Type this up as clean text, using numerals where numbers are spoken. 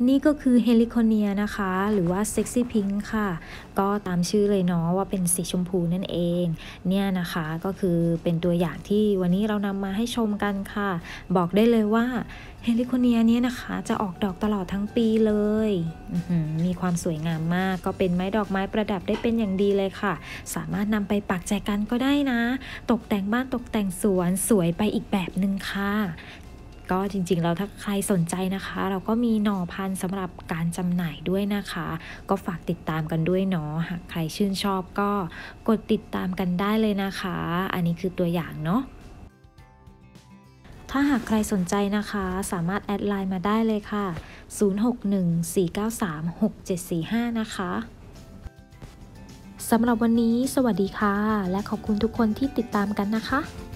นี่ก็คือเฮลิโคเนียนะคะหรือว่าเซ็กซี่พิงค์ค่ะก็ตามชื่อเลยเนาะว่าเป็นสีชมพูนั่นเองเนี่ยนะคะก็คือเป็นตัวอย่างที่วันนี้เรานำมาให้ชมกันค่ะบอกได้เลยว่าเฮลิโคเนียเนี่ยนะคะจะออกดอกตลอดทั้งปีเลยมีความสวยงามมากก็เป็นไม้ดอกไม้ประดับได้เป็นอย่างดีเลยค่ะสามารถนำไปปักแจกันก็ได้นะตกแต่งบ้านตกแต่งสวนสวยไปอีกแบบหนึ่งค่ะก็จริงๆแล้วถ้าใครสนใจนะคะเราก็มีหน่อพันธุ์สำหรับการจำหน่ายด้วยนะคะก็ฝากติดตามกันด้วยเนาะหากใครชื่นชอบก็กดติดตามกันได้เลยนะคะอันนี้คือตัวอย่างเนาะถ้าหากใครสนใจนะคะสามารถแอดไลน์มาได้เลยค่ะ0614936745นะคะสำหรับวันนี้สวัสดีค่ะและขอบคุณทุกคนที่ติดตามกันนะคะ